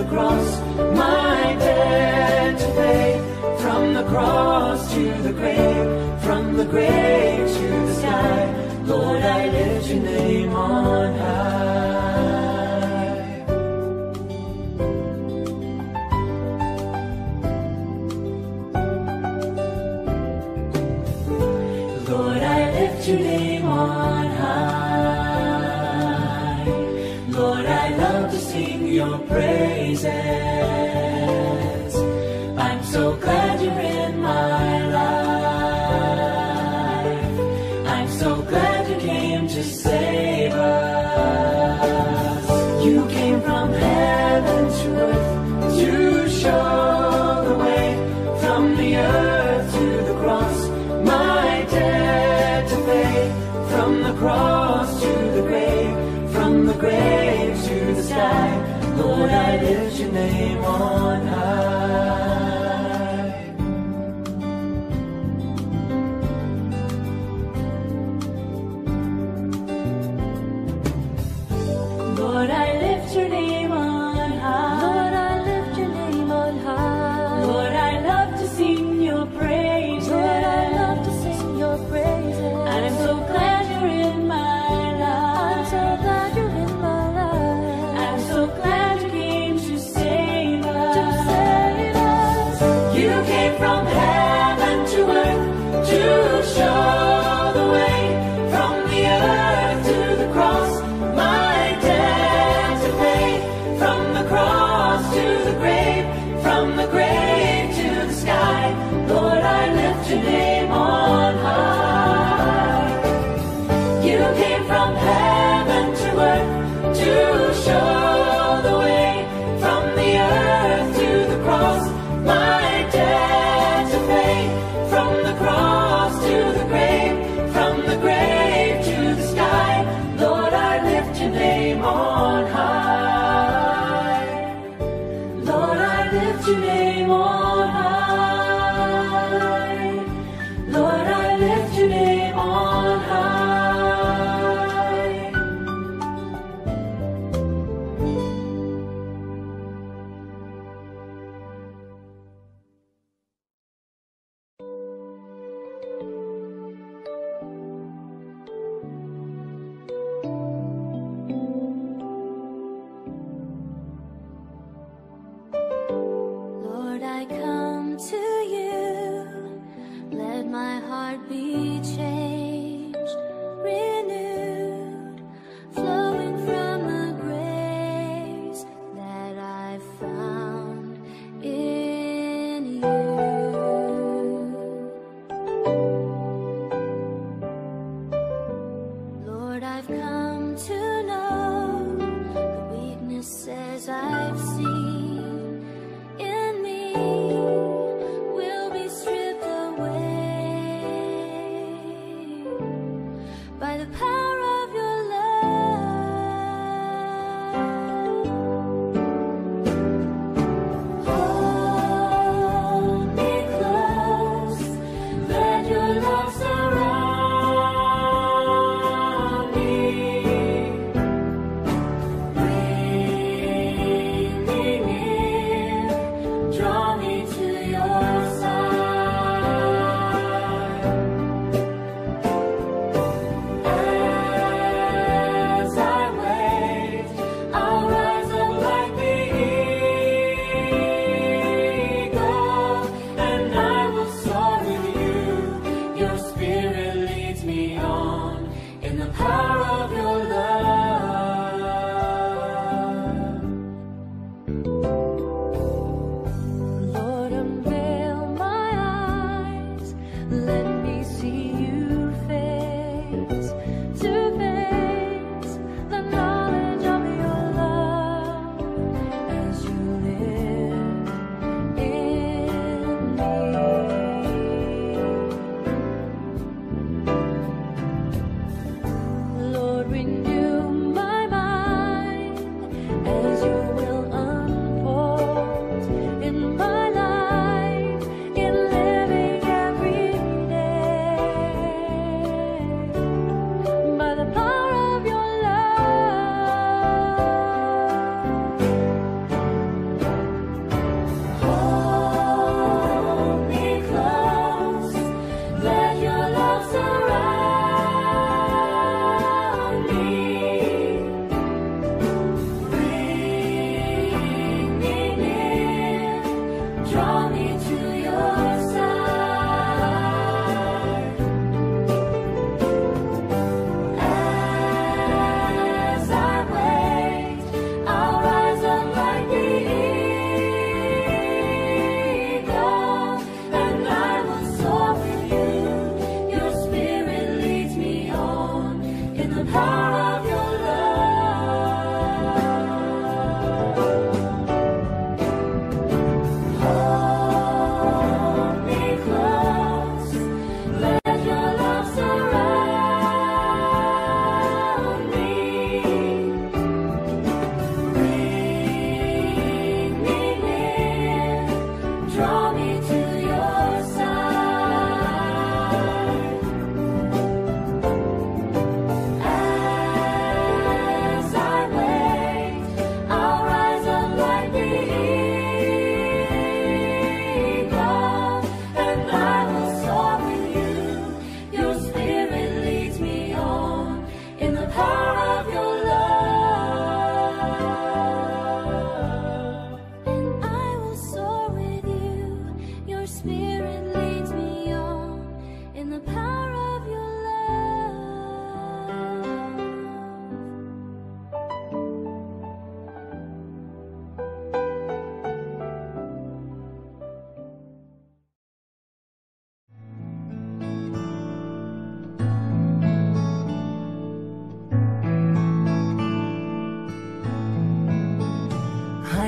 cross, my debt to pay. From the cross to the grave, from the grave to the sky, Lord, I lift your name on high. Lord, I lift your name on high. Lord, I love to sing your praises. I'm so glad you're in my life. I'm so glad you came to save us. You came from heaven to earth to show the way. From the earth to the cross, my debt to pay. From the cross to the grave, from the grave to the sky, Lord, I lift your name on high. Lord, I lift your name on high. Lord, I lift your name on high. Lord, I love to sing your praises. Lord, I love to sing your praises. And I'm so glad you're in my life. I'm so glad you're in my life. I'm so glad you came to save us. To save us. You came from heaven to earth to show the way. From the earth to the cross, my debt to pay. From the cross to the grave, from the grave to the sky, Lord, I lift your name on high. You came from heaven to earth to show the way. From the earth to the cross, my debt to pay. From the cross to the grave, from the grave to the sky, Lord, I lift your name on high. Lord, I lift your name on high. Lord, I lift your name on high. Lord, I come to you. Let my heart be changed, renewed, flowing from the grace that I found in you. Lord, I've come to know the weaknesses I've seen in me will be stripped away by the power of your love. Hold me close, let your love surround me. Bring me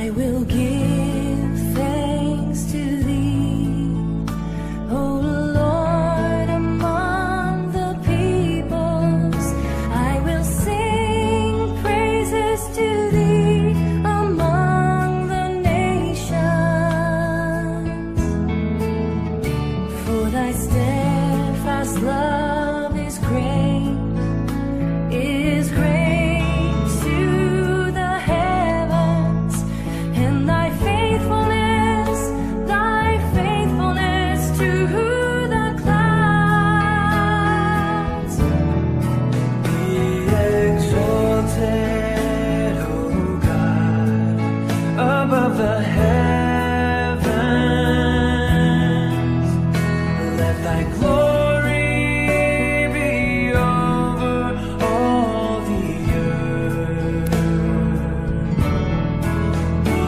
I will give thanks to thee, O Lord, among the peoples. I will sing praises to thee among the nations. For thy steadfast love is great to the heavens, and thy faithfulness to the clouds. Be exalted, O God, above the heavens. Let thy glory be over all the earth. Be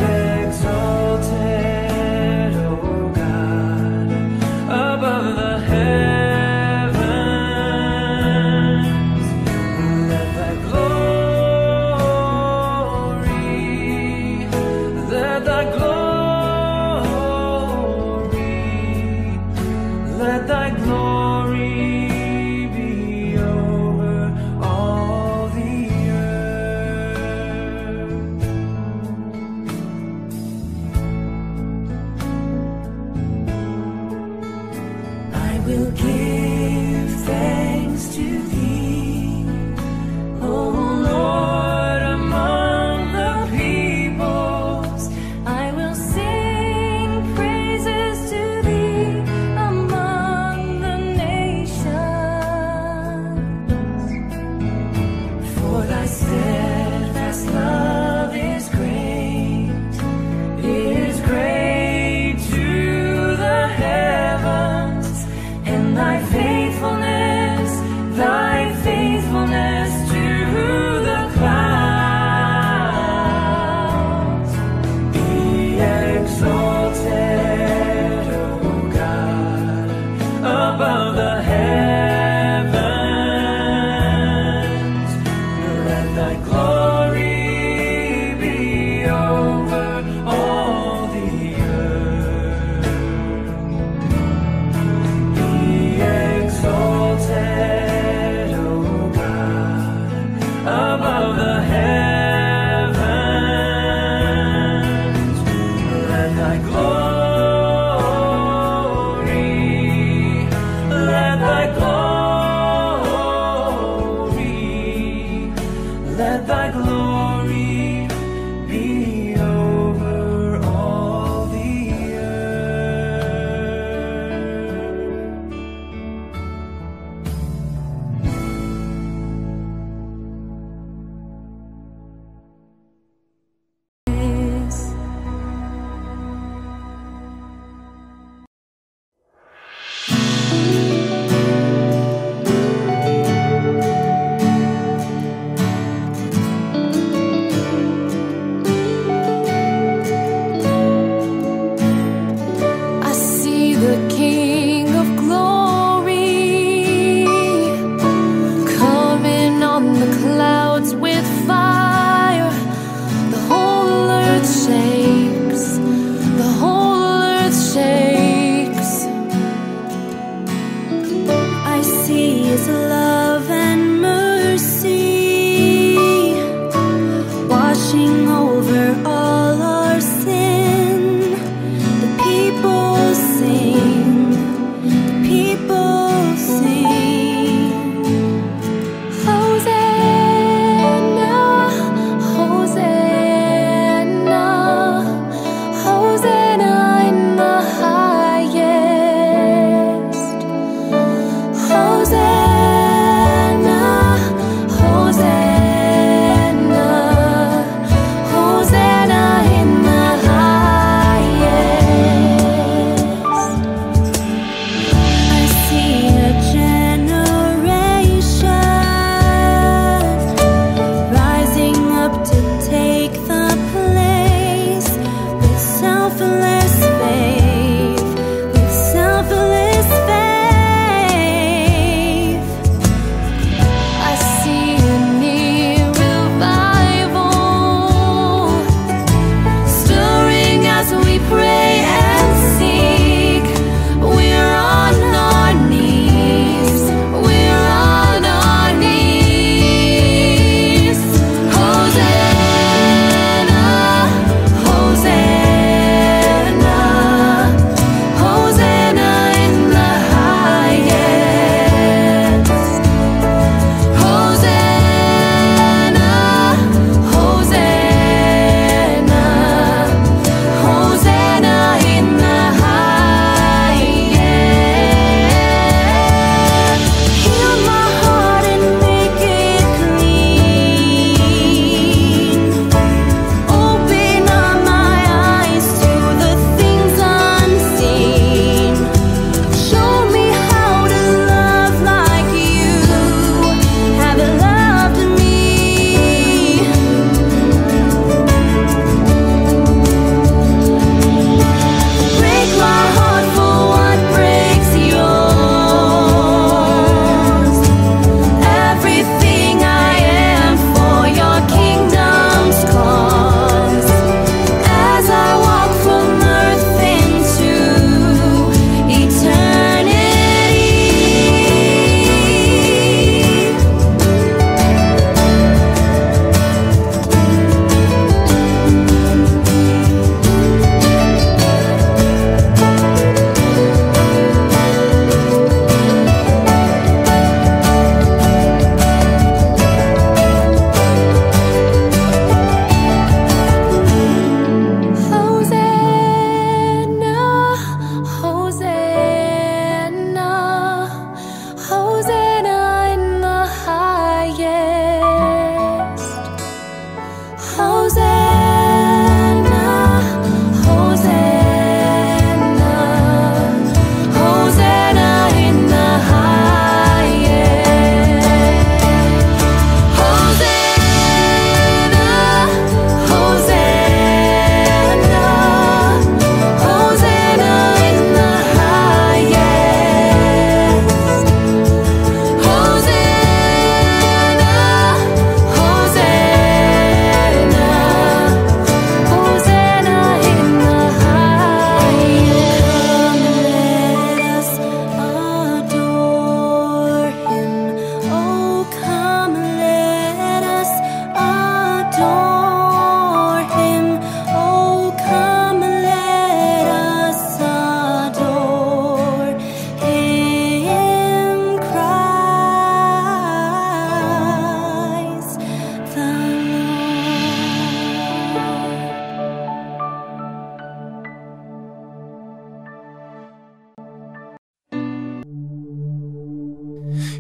exalted, O God, above the heavens. Let thy glory, let thy glory be over all the earth. I will give thanks to thee, O Lord, among the peoples. I will sing praises to thee among the nations. For thy steadfast love is great to the heavens, and thy faithfulness to the clouds. Be exalted, O God, above the heavens. Let thy glory be over all the earth. Be exalted, O God, above the heavens. Let thy glory, let thy glory be over all the I see the King of Glory coming on the clouds with fire. The whole earth shakes, the whole earth shakes. I see his love and mercy washing over all our sin. The people sing, the people sing. Hosanna, Hosanna.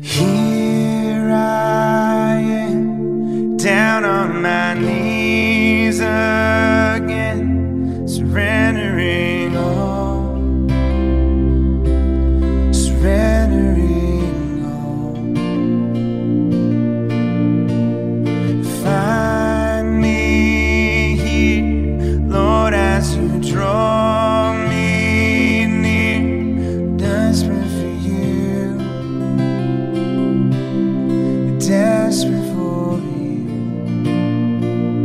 Here I am, down on my knees again, surrendering all, surrendering all. Find me here, Lord, as you draw me near, desperate for you, desperate for you.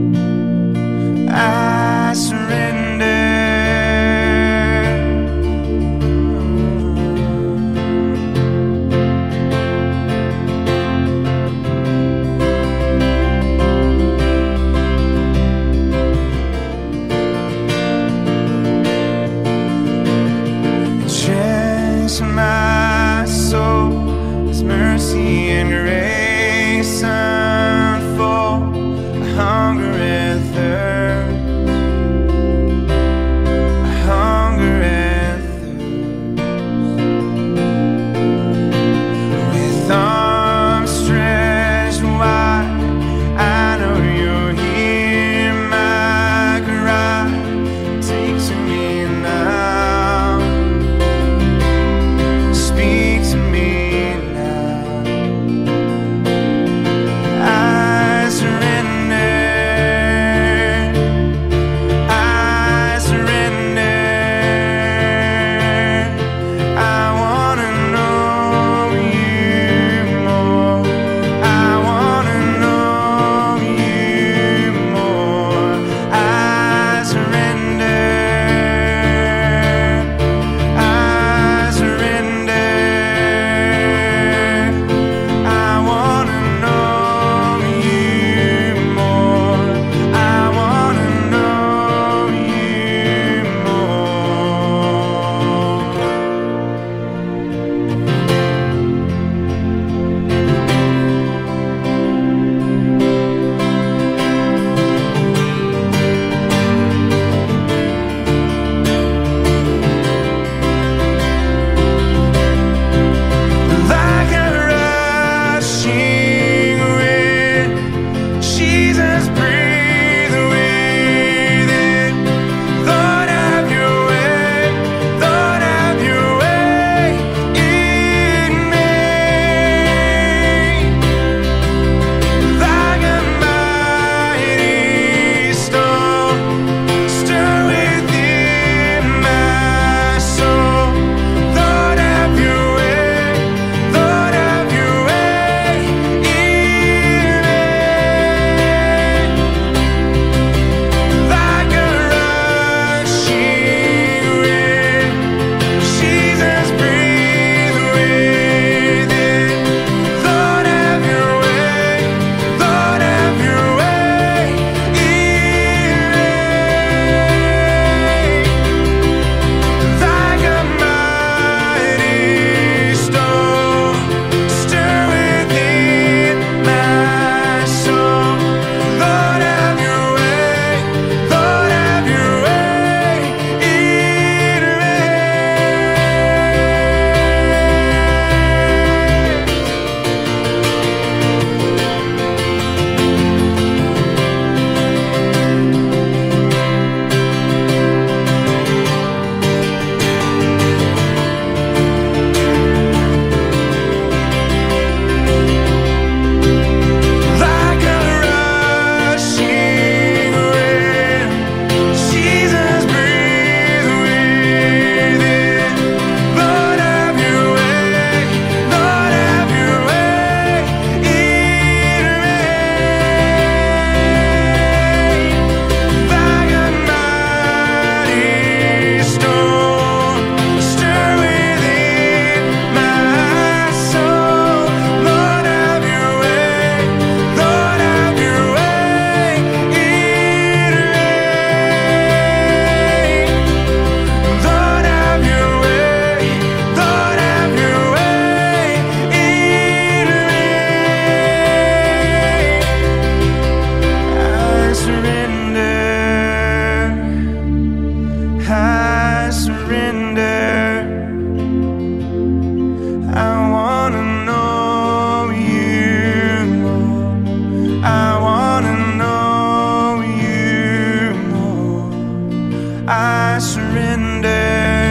I surrender.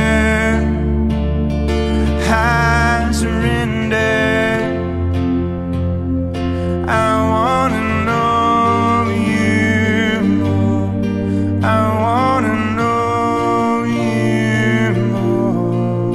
I surrender. I wanna know you more. I wanna know you more.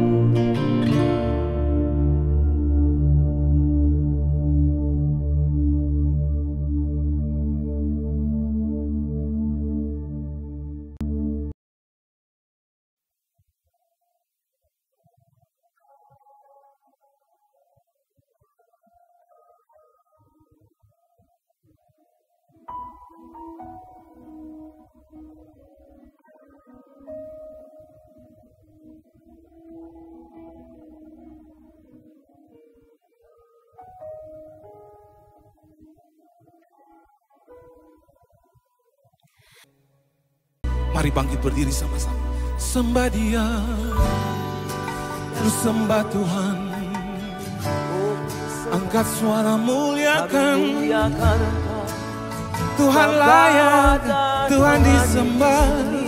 Mari bangkit berdiri sama-sama. Sembah Dia, ku sembah Tuhan. Angkat suara muliakan. Tuhan layak, Tuhan disembah.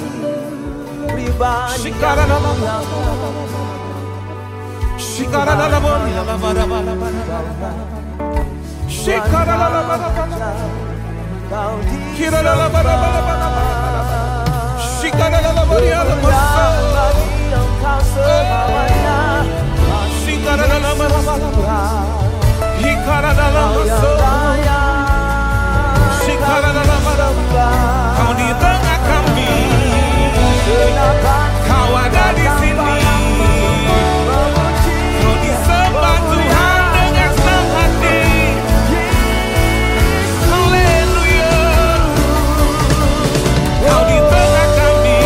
Kau di tengah kami, Kau ada di sini. Kau disembah Tuhan dengan senang hati. Haleluya. Kau di tengah kami,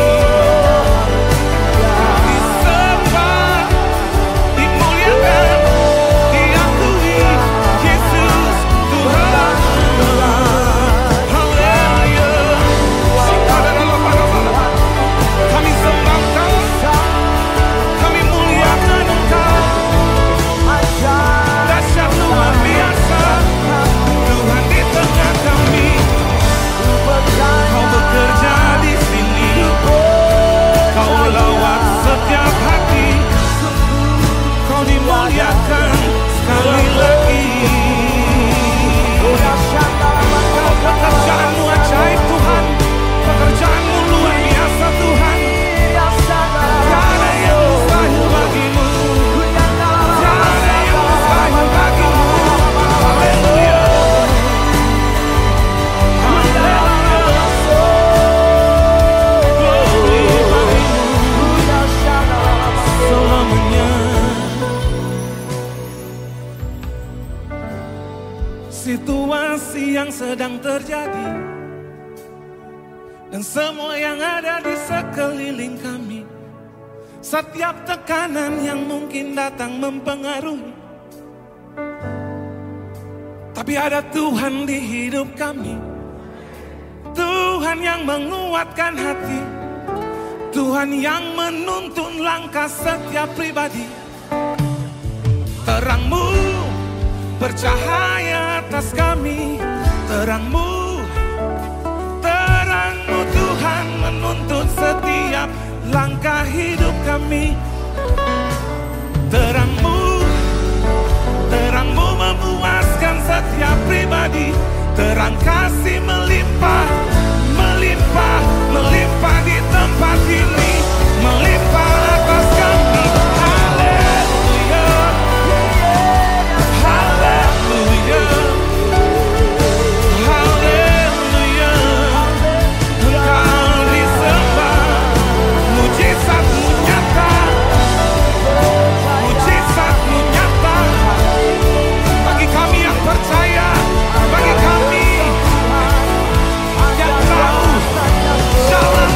Kau disembah, dimuliakan, diakui Yesus Tuhan. Kami sembah Engkau, kami muliakan Engkau. Dahsyat luar biasa, Tuhan di tengah kami. Kau bekerja di sini, Kau lawat setiap hati. Kau dimuliakan sekali lagi. Pekerjaanmu ajaib Tuhan, pekerjaanmu luar biasa Tuhan. Tiada yang mustahil bagimu, tiada yang mustahil bagimu. Haleluya, haleluya, glory bagimu selamanya. Situasi yang sedang terjadi dan semua yang ada di sekeliling kami, setiap tekanan yang mungkin datang mempengaruhi, tapi ada Tuhan di hidup kami. Tuhan yang menguatkan hati, Tuhan yang menuntun langkah setiap pribadi. Terang-Mu bercahaya atas kami, terang-Mu, terang-Mu Tuhan menuntun setiap langkah hidup kami. Terang-Mu, terang-Mu memuaskan setiap pribadi. Terang kasih melimpah, melimpah, melimpah di tempat ini, melimpah atas kami. Haleluya, haleluya, haleluya. Engkau disembah, mujizat-Mu nyata, mujizat-Mu nyata. Bagi kami yang percaya, bagi kami yang tahu jalan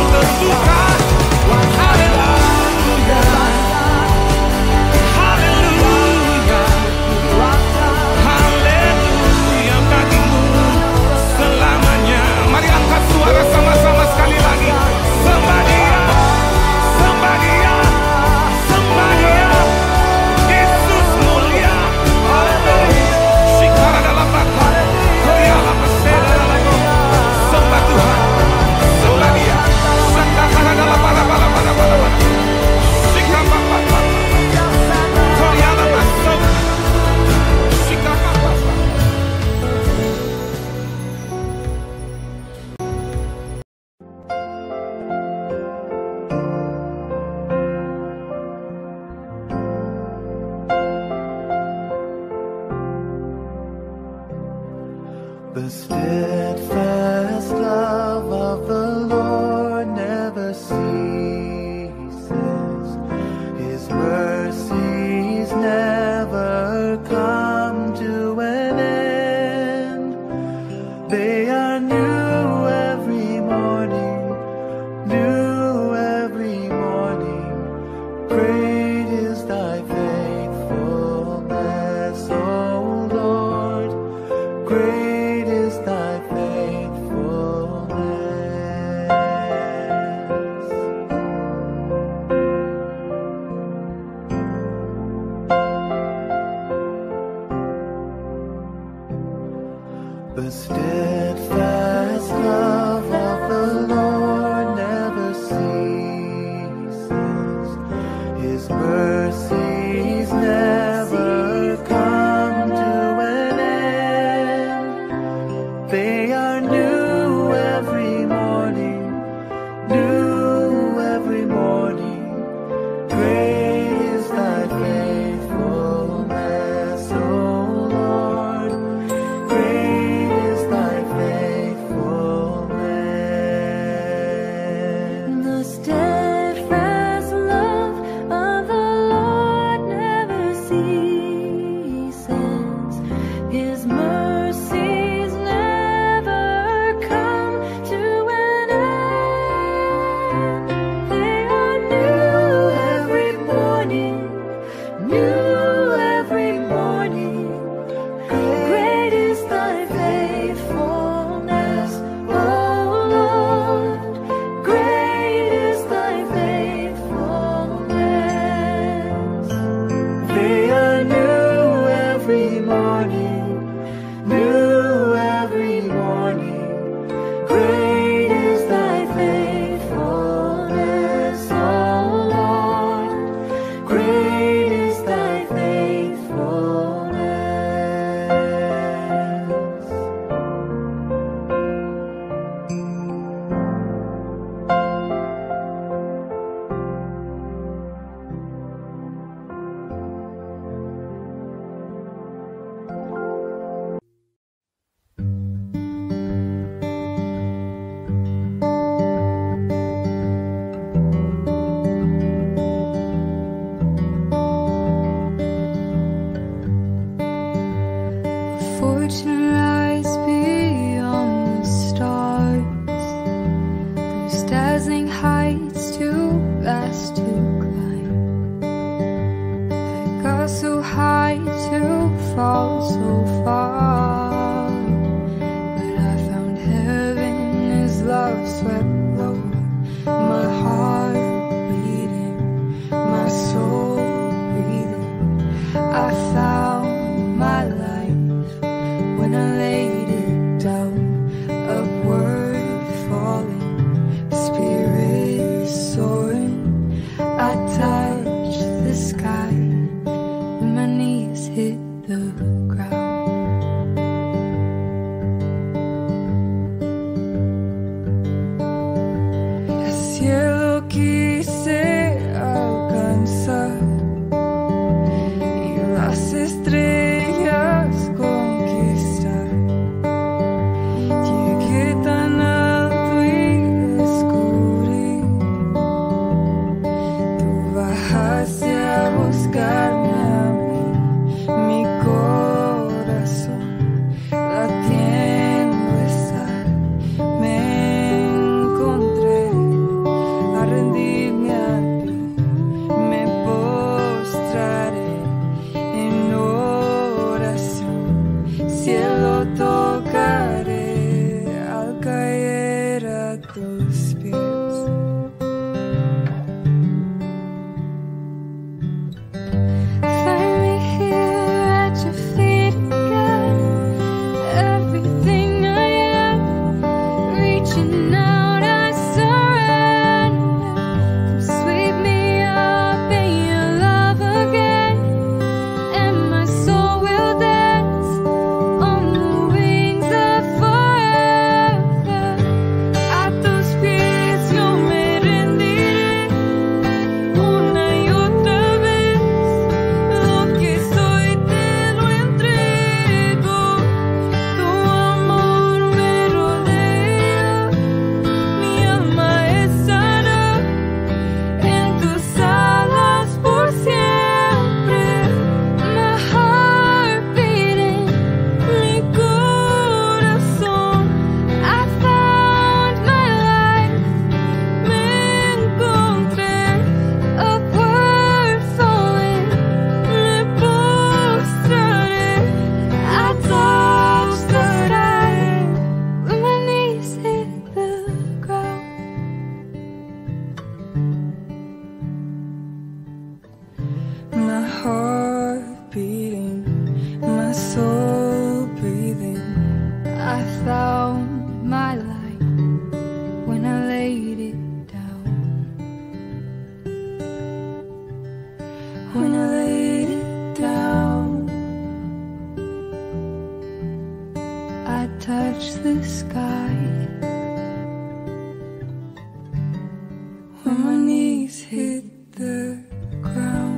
when my knees hit the ground.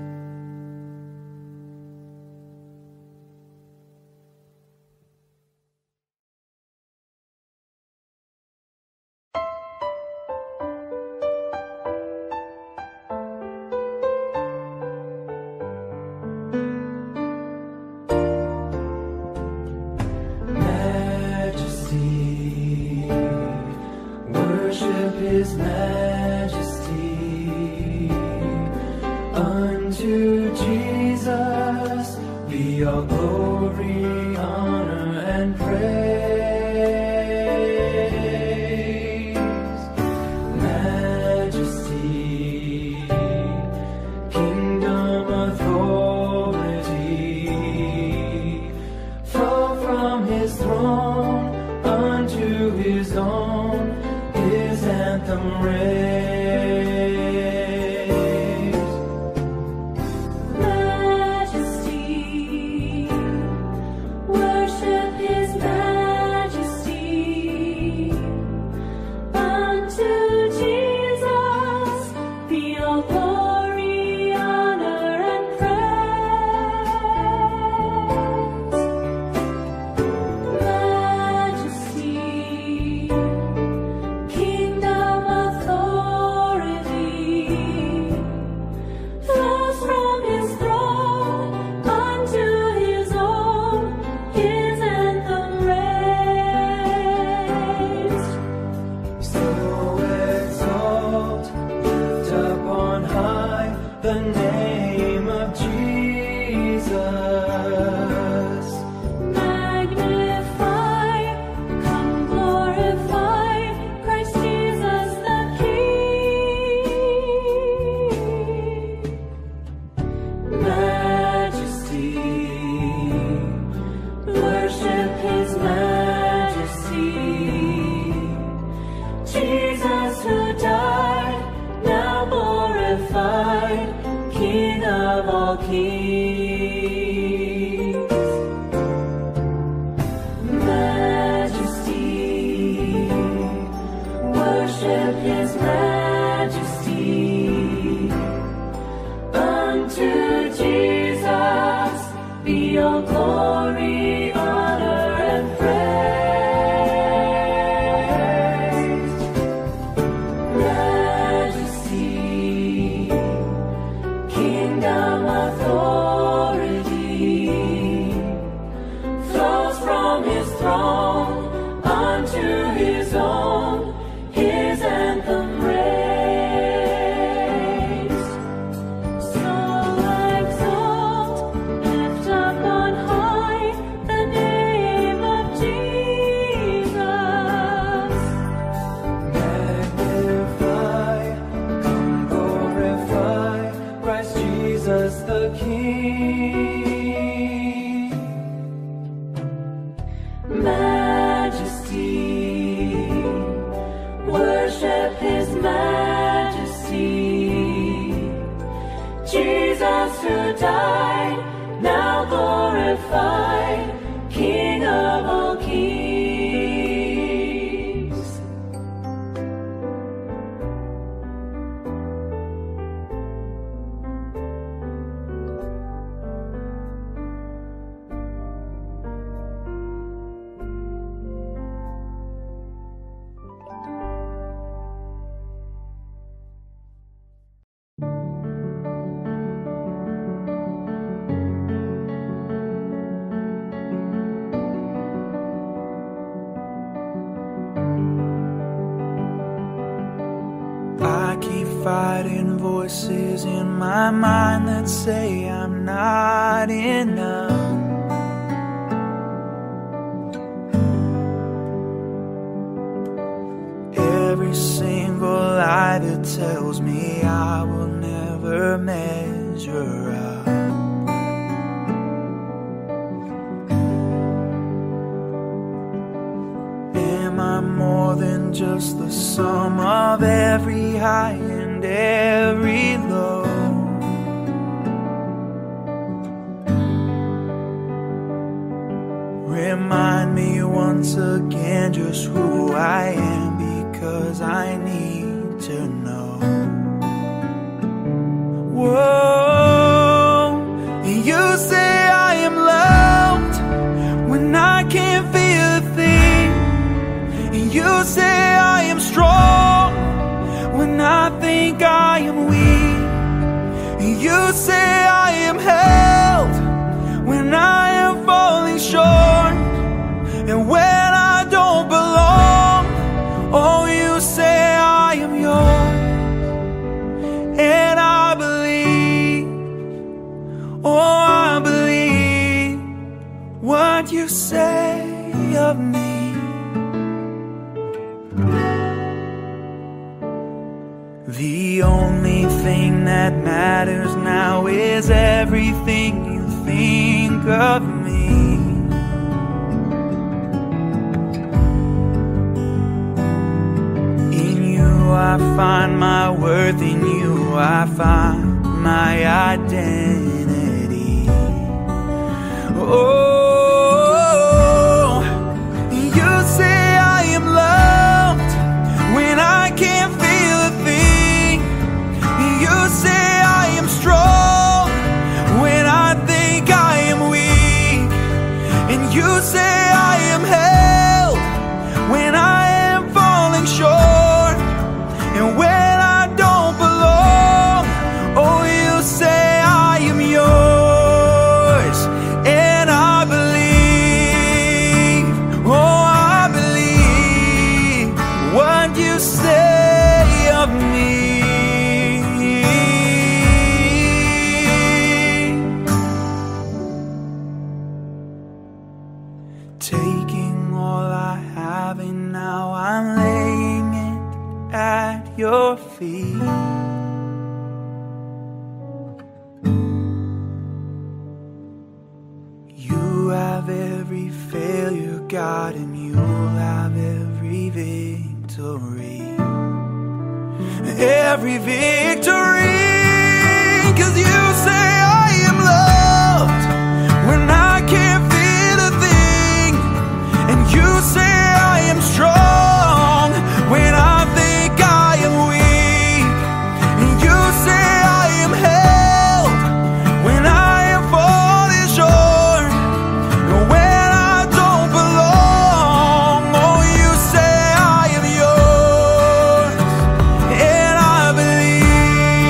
His majesty. Unto Jesus be all glory, honor, and praise. Majesty, kingdom, authority, flow from his throne unto his own. His anthem raised. Majesty, worship his majesty. Unto Jesus be all glory, honor, and praise. Majesty, kingdom, authority, flows from his throne unto his own. His anthem raised. So exalt, lift up on high the name of Jesus. Magnify, come glorify Christ Jesus the King. Majesty, worship his majesty. Jesus who died, now glorified, King of all kings. Majesty, worship his majesty. Unto Jesus be all glory, honor, and praise. Majesty, kingdom, authority, flows from his throne unto his own. His anthem raised. So exalt, lift up on high the name of Jesus. Magnify, come glorify Christ Jesus the King. Majesty, worship his majesty. Jesus who died, now glorified, King of all kings. I keep fighting voices in my mind that say I'm not enough. Every single lie that tells me I will never measure up. Am I more than just the sum of every high and every low? Remind me once again just who I am, because I need to know. The only thing that matters now is everything you think of me. In you I find my worth, in you I find my identity. Oh, you say I am loved when I can't feel a thing. You say I am strong when I think I am weak. And you say I am held when I am falling short. And when I don't belong, oh, you say I am yours. And I believe, oh, I believe what you say of me. Taking all I have and now I'm laying it at your feet. You have every failure, God, and you'll have every victory. Every victory, 'cause you say I am loved when I can't feel a thing. And you say I am strong when I think I am weak. And you say I am held when I am falling short. And when I don't belong, oh, you say I am yours. And I believe,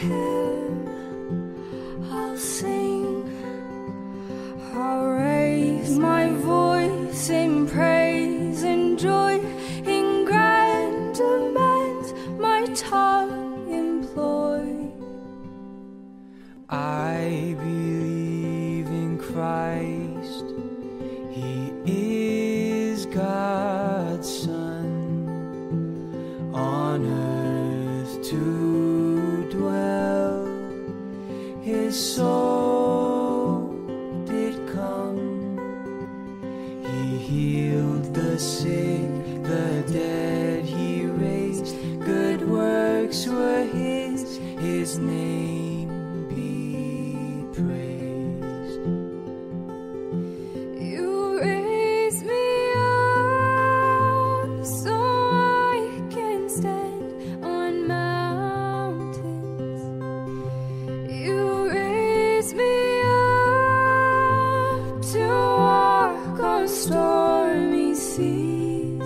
Him I'll sing. I'll raise my voice in praise and joy, in grand amends my tongue employ. I believe in Christ, He is God's Son, on earth to dwell. His soul did come, He healed the sick, the dead He raised. Good works were His name be praised. You raise me up so I can stand on mountains. You raise me up to walk on stormy seas.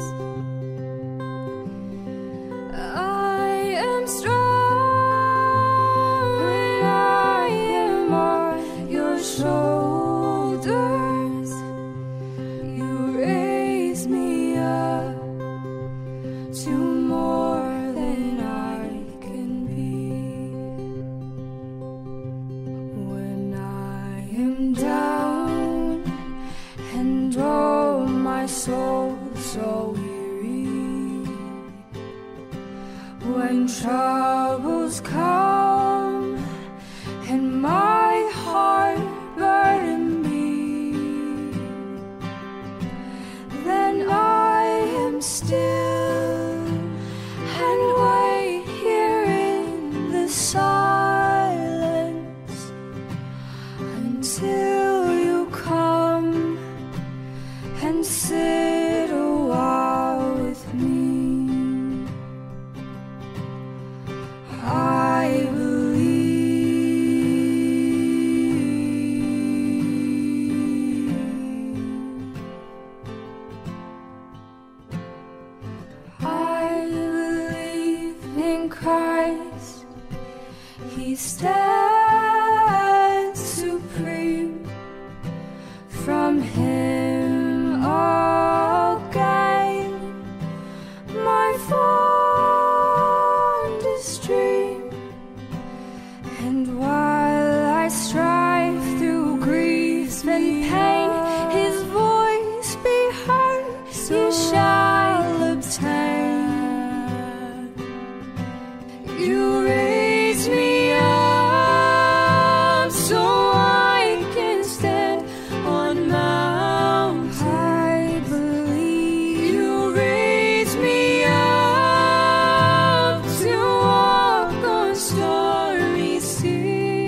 I am strong when I am on your shoulders. You raise me up to more than I can be. When I am down and oh my soul so weary, when troubles come and my heart burden me, then I am still and wait here in the silence until you come and sit a while with me. I believe. I believe in Christ. He stands supreme. From Him I'll gain my fondest dream. And while I strive through grief and pain, His voice be heard, He shall obtain. You raise me up so I can stand on mountains. I believe. You raise me up to walk on stormy seas.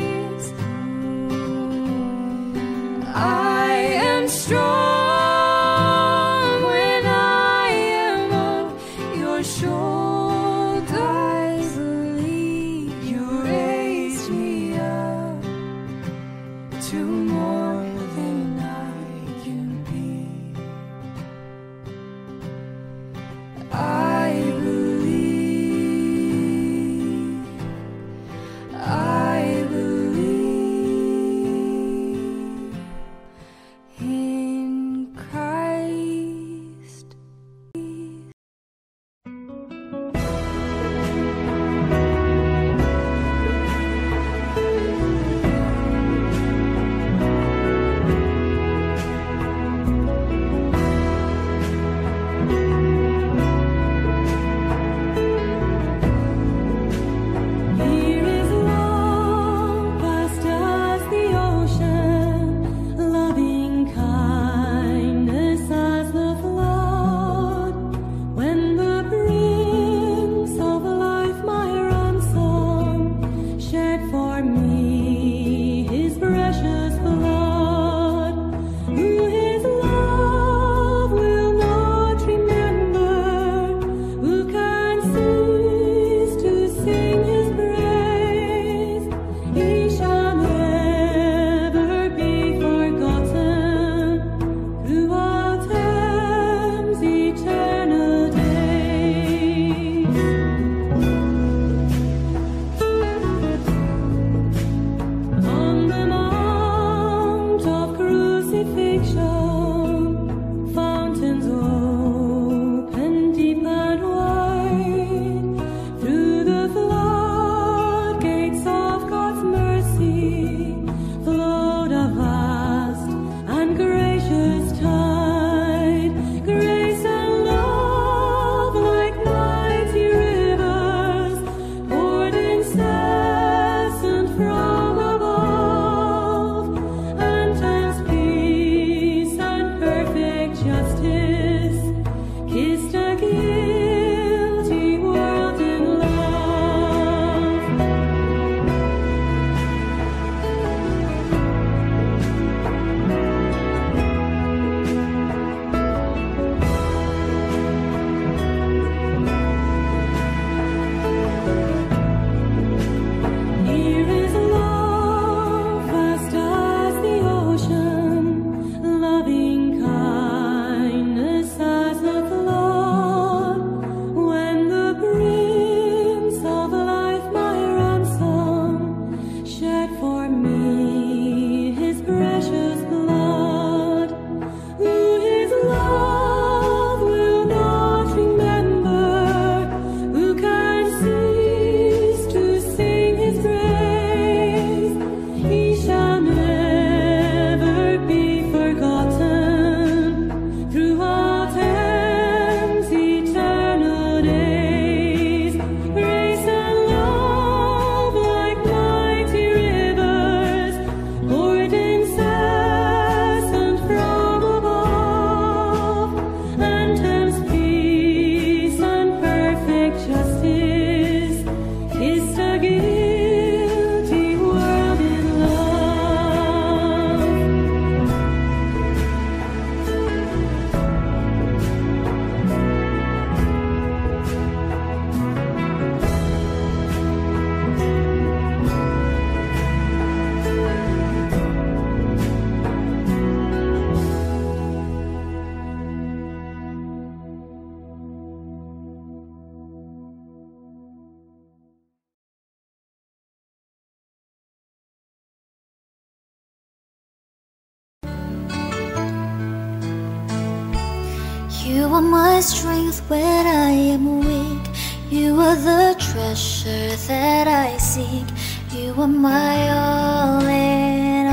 are my strength when I am weak. You are the treasure that I seek. You are my all in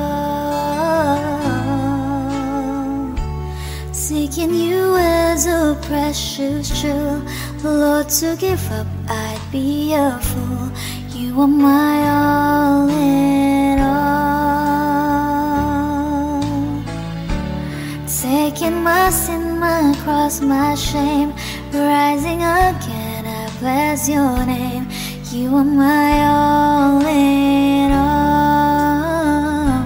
all. Seeking you as a precious jewel, Lord, to give up I'd be a fool. You are my all in all. Taking my sin, my cross, my shame, rising again, I bless your name. You are my all in all.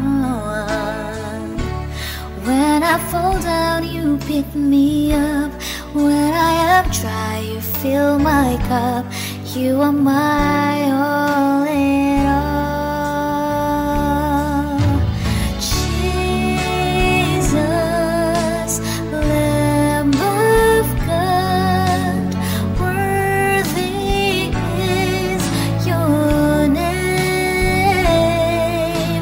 When I fall down, you pick me up. When I am dry, you fill my cup. You are my all in all. Jesus, Lamb of God, worthy is your name.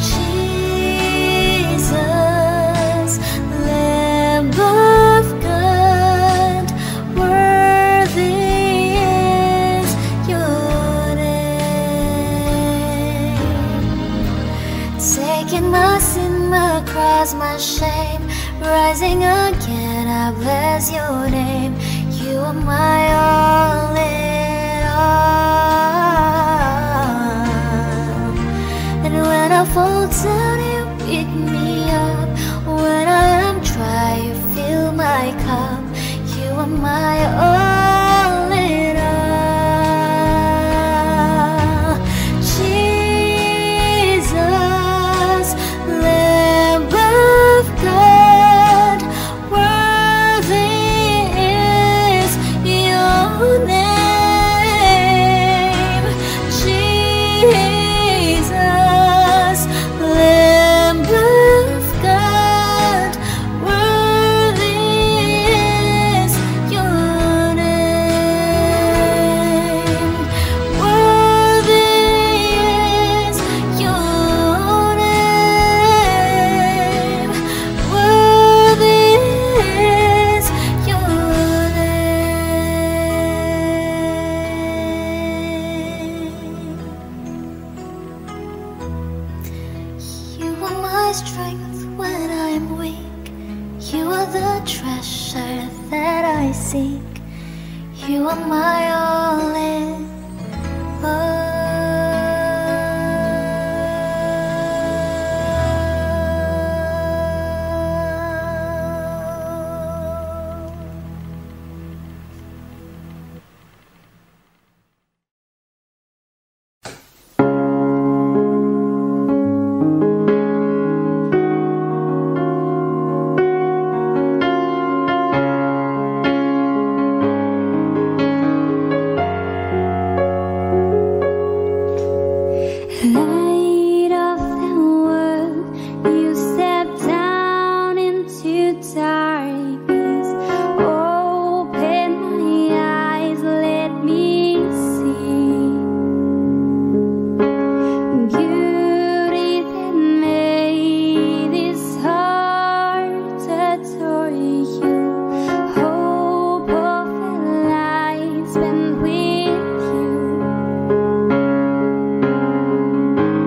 Jesus, Lamb of God, worthy is your name. Taking my sin, my cross, my shame, rising again, I bless your name. You are my all in all. And when I fall down, you pick me up. When I am dry, you fill my cup. You are my all in all. Jesus, Lamb of God, worthy is your name. Jesus, Lamb of God, worthy is your name. Worthy is your name. Worthy is your name. You are my strength when I am weak. You are the treasure that I seek. You are my all in all. Light of the world, you step down into darkness. Open my eyes, let me see beauty that made this heart adore you. Hope of a life spent with you.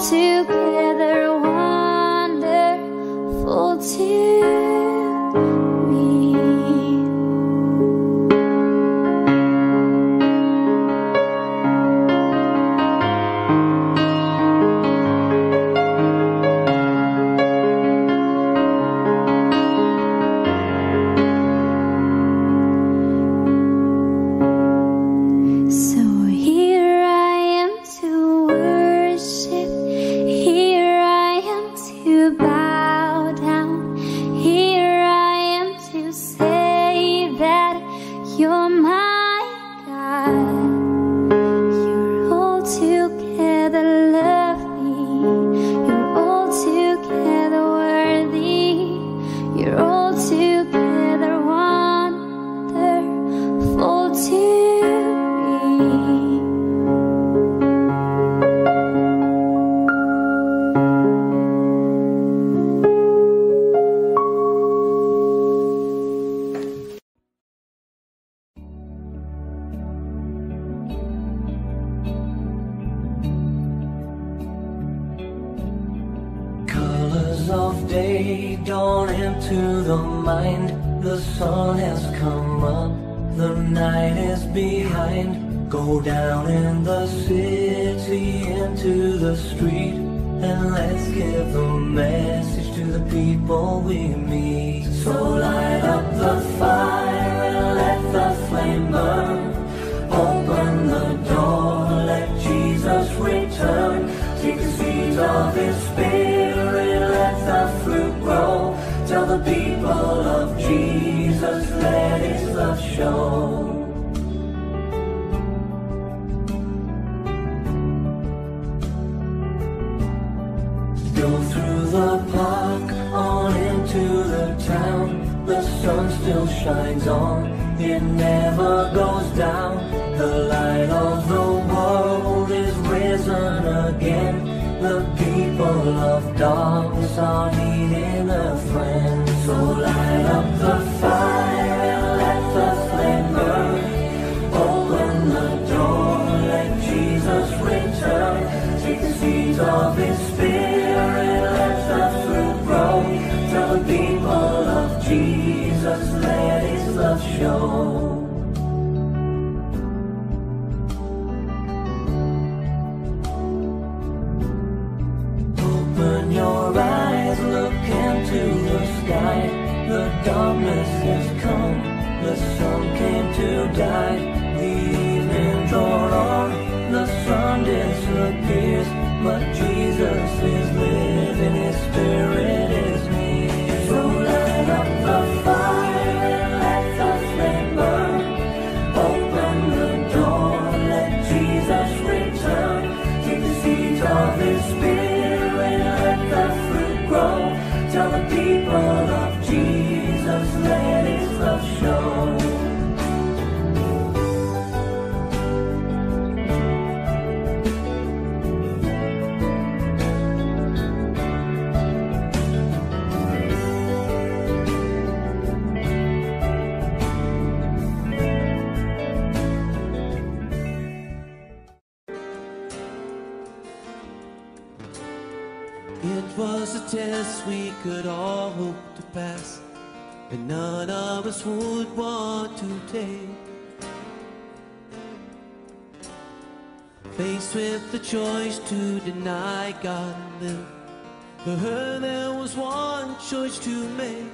altogether wonderful to me. So here I am to worship, here I am to bow down, here I am to say that you're my God. You're altogether lovely, you're altogether worthy, you're altogether wonderful to me. Colors of day dawn into the mind. The sun has come up, the night is behind. Go down in the city, into the street, and let's give the message to the people we meet. So light up the fire and let the flame burn. Open the door, let Jesus return. Take the seeds of His Spirit, let the fruit grow. Tell the people of Jesus, let His love show. Go through the park, on into the town. The sun still shines on, it never goes down. The light of the world is risen again. The people of darkness are needing a friend. So light up the fire and let the flame burn. Open the door, let Jesus return. Take the seeds of His Spirit, let the fruit grow. Tell the people of Jesus, let His love show. Open your eyes, look into the sky. The darkness has come, the sun came to die. The evening drawn on, the sun disappears, but Jesus is living, His Spirit is near. So light up the fire and let the flame burn. Open the door, let Jesus return. Take the seeds of His Spirit, let the fruit grow. Tell the people of Jesus, let His love show. It was a test we could all hope to pass, but none of us would want to take. Faced with the choice to deny God and live, for her there was one choice to make.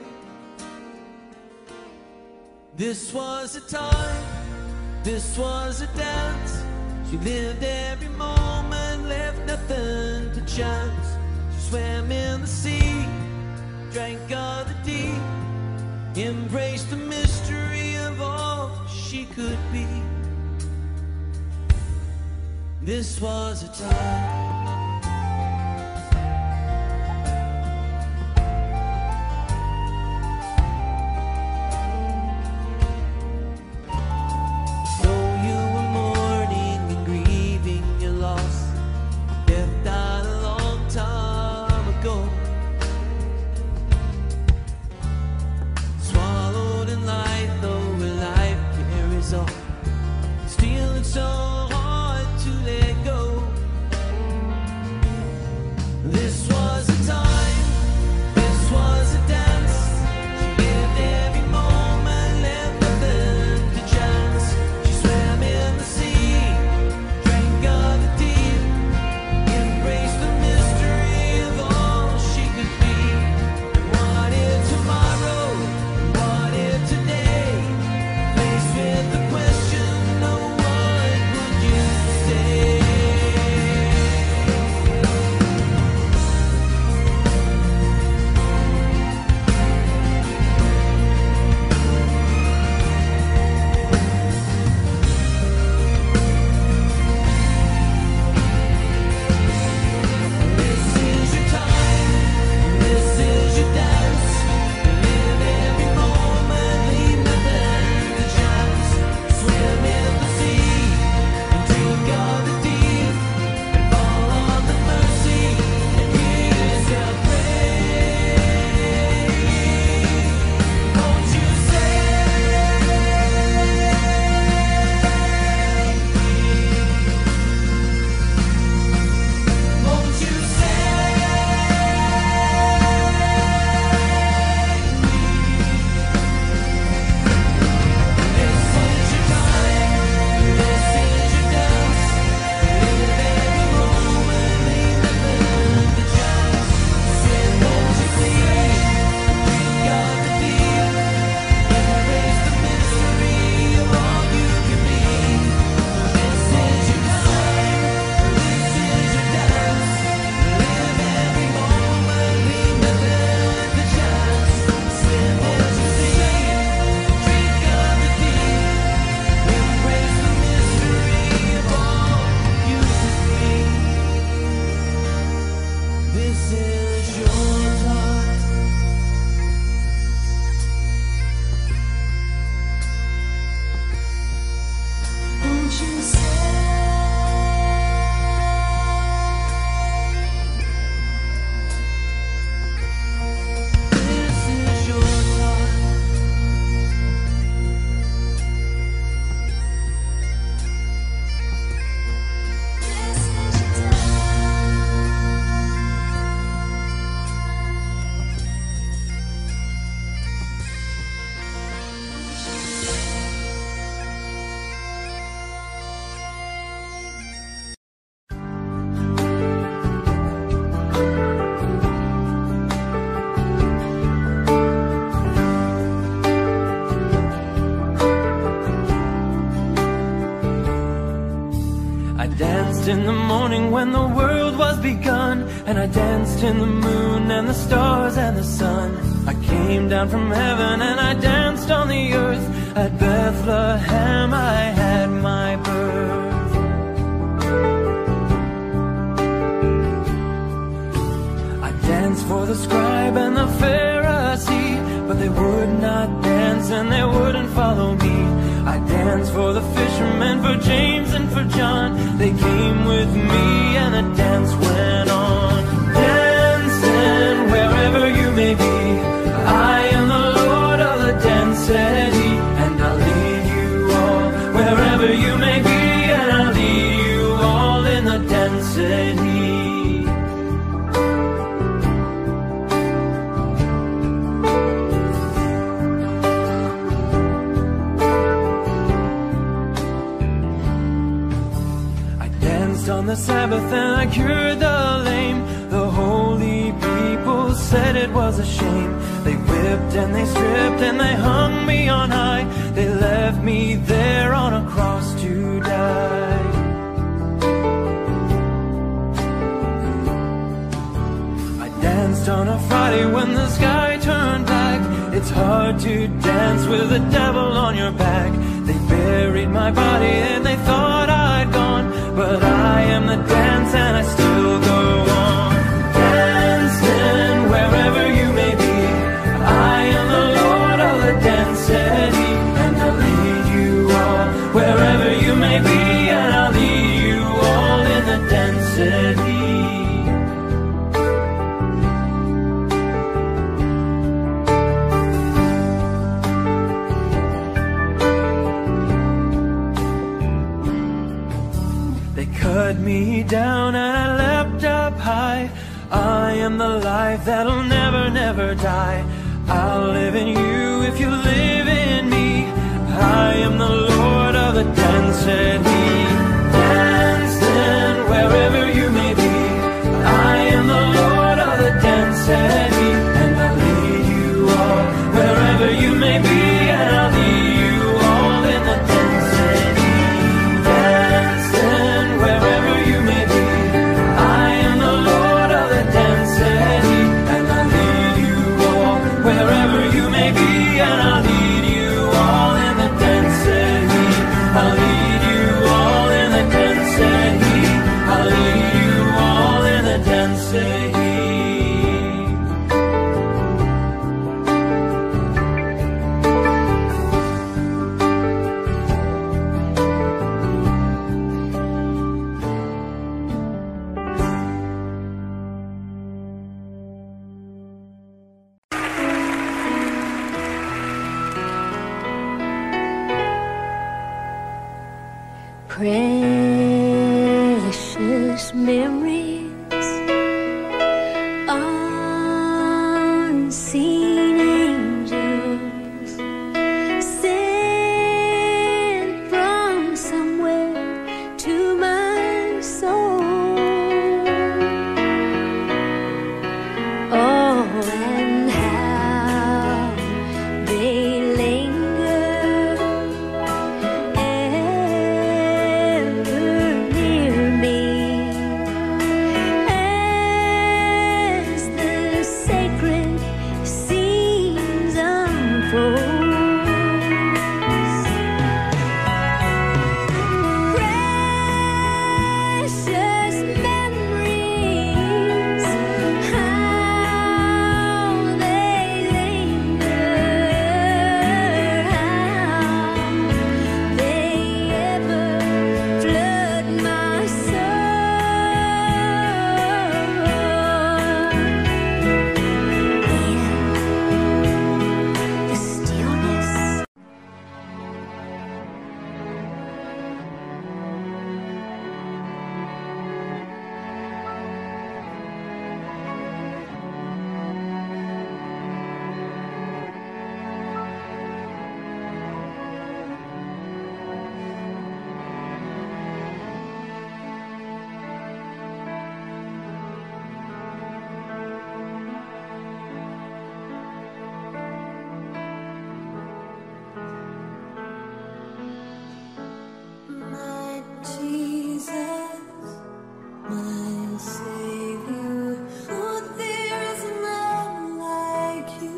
This was a time, this was a dance. She lived every moment, left nothing to chance. She swam in the sea, drank of the deep, embraced the mystery of all she could be. This was a time. This was a time, this was a dance. She lived every moment, left nothing to chance. She swam in the sea, drank of the deep, embraced the mystery of all she could be. What if tomorrow, what if today? Faced with the question, no, what would you say? This is your time, this is your dance. Live every moment, leave nothing to chance. Swim in the sea and drink of the deep, and fall on the mercy, and here's your praise. Won't you say? Won't you This is your time, this is your dance. Live every moment, leave nothing to chance. Swim in the sea, drink of the deep, embrace the mystery of all you can be. This is your time, this is your dance. Live every moment, leave nothing to chance. Swim in the sea, drink of the deep, embrace the mystery of all you can be. This is your time. Won't you say? This is your time. This is your time. I danced in the morning when the world was begun, and I danced in the moon and the stars and the sun. I came down from heaven and I danced on the earth. At Bethlehem I had my birth. I danced for the scribe and the Pharisee, but they would not dance and they wouldn't follow me. I danced for the fishermen, for James and for John. They came with me and the dance went on. Dancing wherever you may be, I am the Lord of the dance, said he, and I'll lead you all wherever you may be, and I'll lead you all in the dance, said he. On the Sabbath and I cured the lame. The holy people said it was a shame. They whipped and they stripped and they hung me on high. They left me there on a cross to die. I danced on a Friday when the sky turned black. It's hard to dance with the devil on your back. They buried my body and they thought I'd gone, but I am the dance and I still go on. Dancing wherever you may be, I am the Lord of the dance, said he, and I'll lead you all wherever you may be, and I'll lead you all in the dance, said he. Cut me down and I leapt up high. I am the life that'll never, never die. I'll live in you if you live in me. I am the Lord of the dance, said he. Dancing wherever you may be. I am the Lord of the dance, said he. And I'll lead you all wherever you may be. And I'll lead you all in the dance, said he. Dancing wherever you may be. I am the Lord of the dance, said he. And I'll lead you all wherever you may be. And I'll lead you all in the dance, said he. I'll lead you all in the dance, said he. I'll lead you all in the dance, said he. Precious memories, unseen angels sent from somewhere to my soul. Oh, and how they linger ever near me as the sacred scenes unfold. Precious memories, how they linger, how they ever flood my soul. In the stillness. My Jesus, my Savior, oh, there is none like you.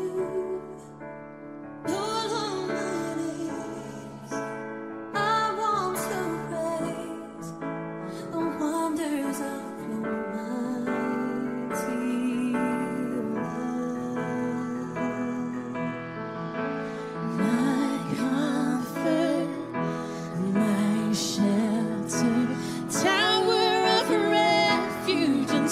Lord Almighty, I want to praise the wonders of your mighty love. My comfort, my shelter, tower of refuge in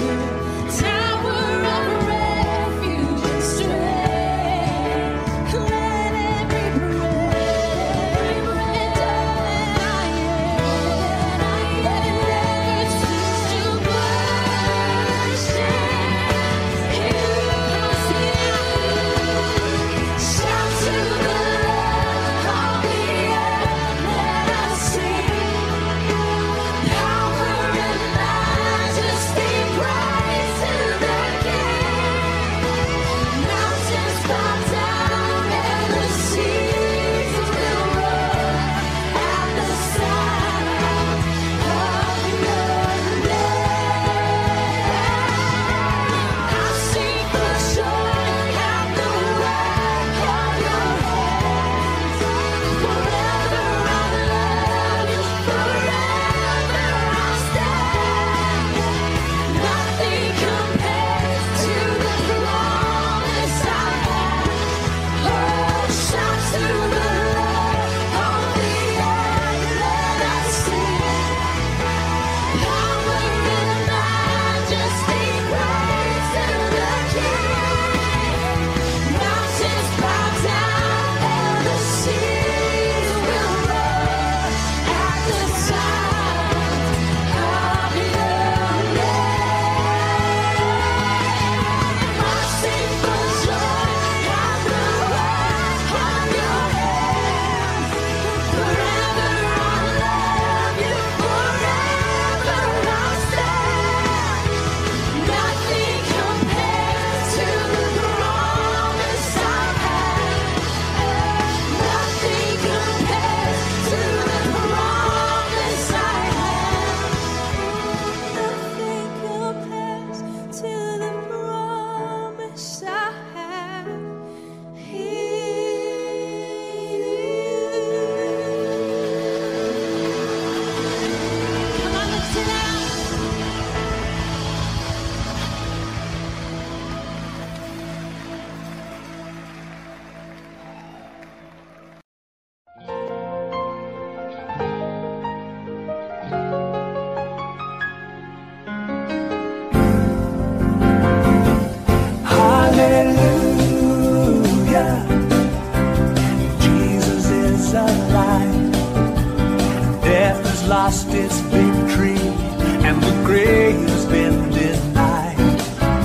lost its victory and the grave has been denied.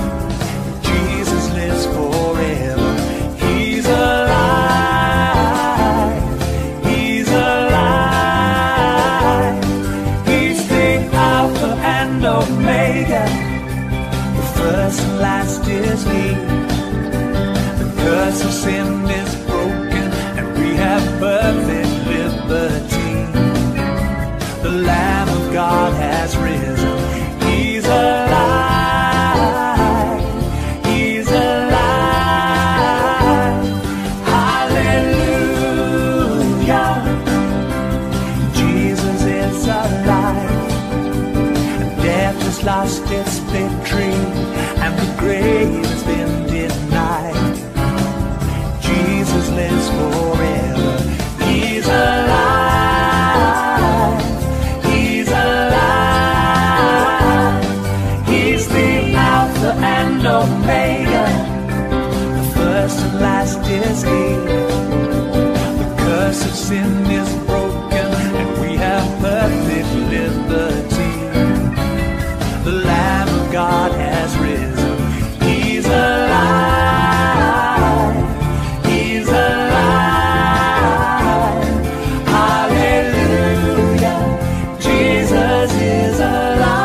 Jesus lives forever. He's alive. He's alive. He's the Alpha and Omega. The first and last is He. The curse of sin is broken and we have perfect liberty. The Lamb of God has risen. He's alive. He's alive. Hallelujah. Jesus is alive. Death has lost its victory and the grave has been denied. Jesus lives forever. He's alive. And Omega, the first and last is He. The curse of sin is broken and we have perfect liberty. The Lamb of God has risen. He's alive. He's alive. Hallelujah. Jesus is alive.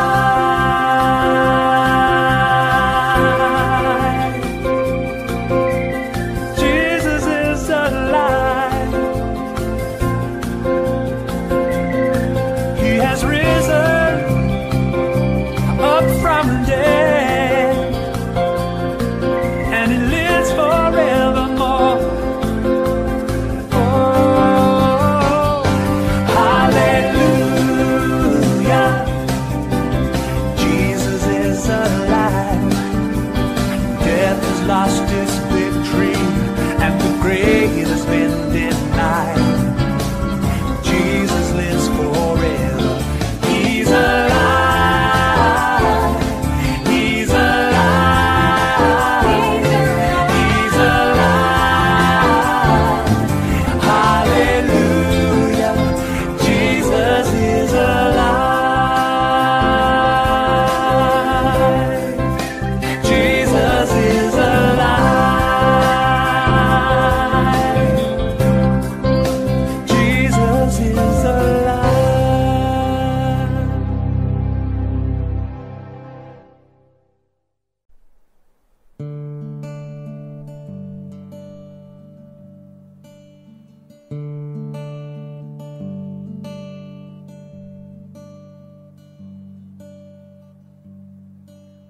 Lost its victory and the grave has been denied. Jesus lives forever. He's alive. He's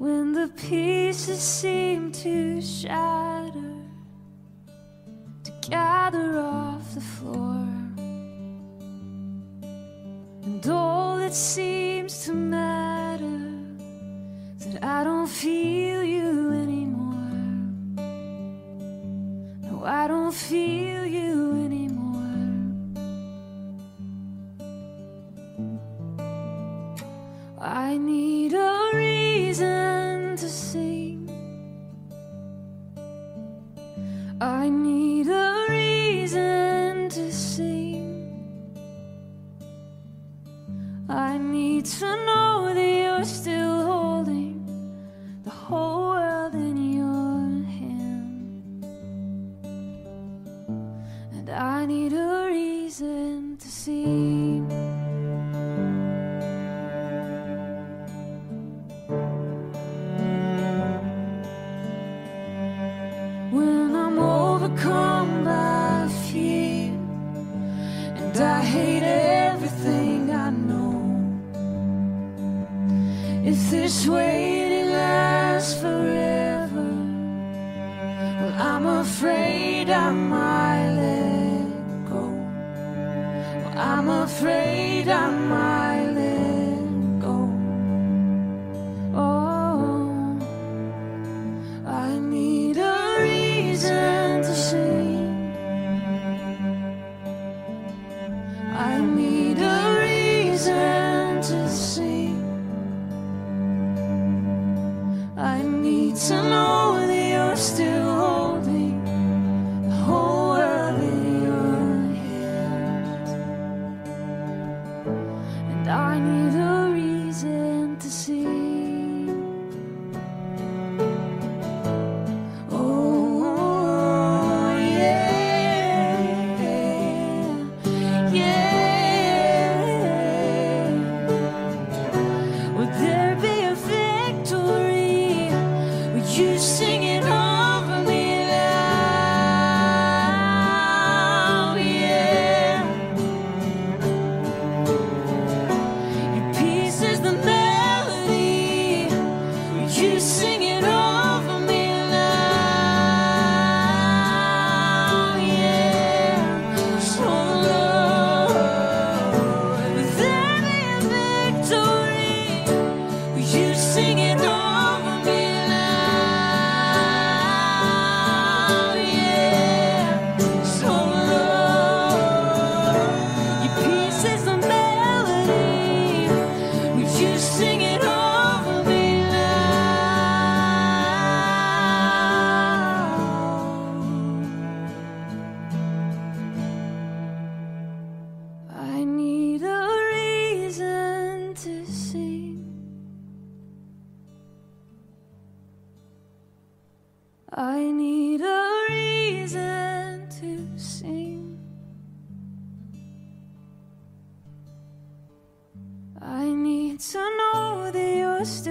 when the pieces seem to shatter, to gather off the floor, and all that seems to matter is that I don't feel you anymore. No, I don't feel you anymore. I need a reason to sing. I need a reason to sing. I need to know that you're still holding the whole world in your hand. And I need a reason to sing. When I'm overcome by fear and I hate everything I know, if this waiting lasts forever, well, I'm afraid I might let go. Well, I'm afraid I might let go. Oh, I need a reason to sing. I need a reason to sing. I need to know that you're still holding the whole world in your hands. And I need a reason to sing. Oh, yeah, yeah. Would there be a victory? Would you sing it over me now? Yeah. Your peace is the melody. Would you sing it over me now? Yeah. So Lord, would there be a victory? Would you sing it over me now? Yeah. So Lord, your peace is the melody. Would you sing it over me now? I need a reason to sing. I need a reason to sing. I need to know that you're still